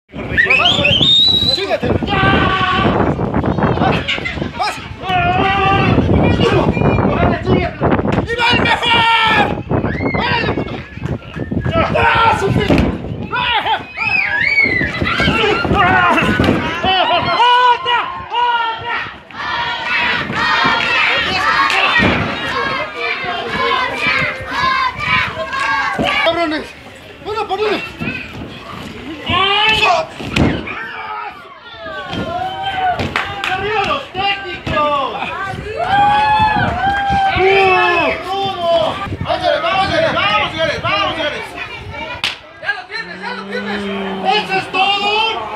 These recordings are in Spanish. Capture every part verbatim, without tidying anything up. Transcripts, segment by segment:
¡Síguete! ¡Vas! ¡Y va el mejor! ¡Órale, puto! ¡Ah, sufrí! ¡Cabrones! ¡Una por una! ¡Arriba los técnicos! ¡Vamos, vamos, vamos, señores! ¡Vamos, señores! ¡Ya lo tienes, ya lo tienes! ¡Eso es todo!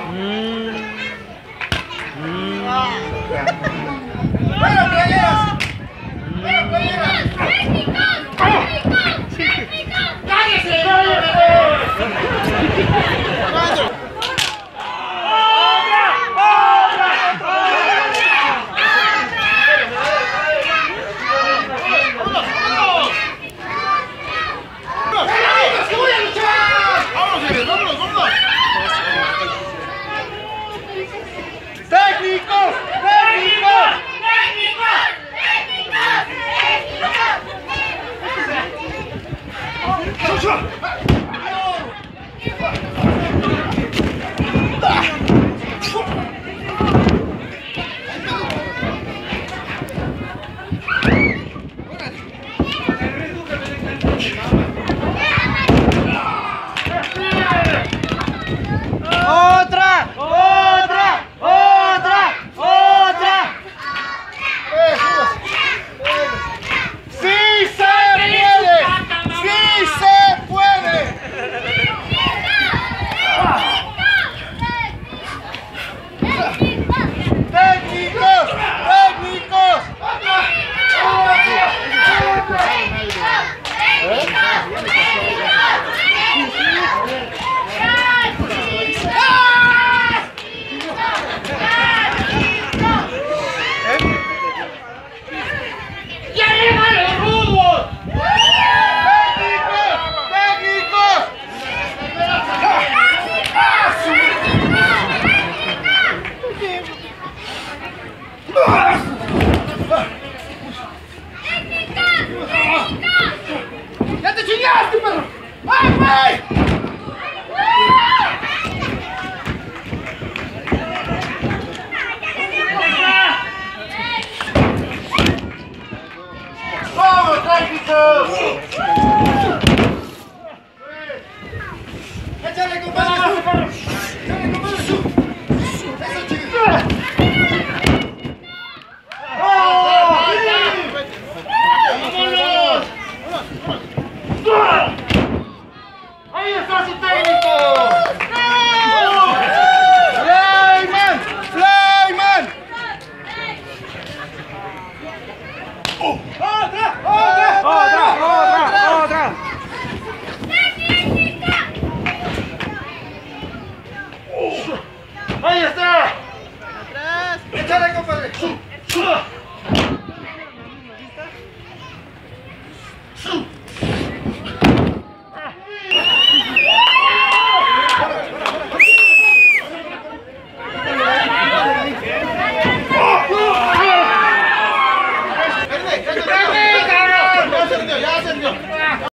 ¡Bueno, playeras! ¡Bueno, playeras! ¡Técnicos! ¡Técnicos! ¡Técnicos! ¡Cállese! ¡Técnicos! ¡Técnicos! ¡Técnicos! ¡Técnicos! ¡Oh!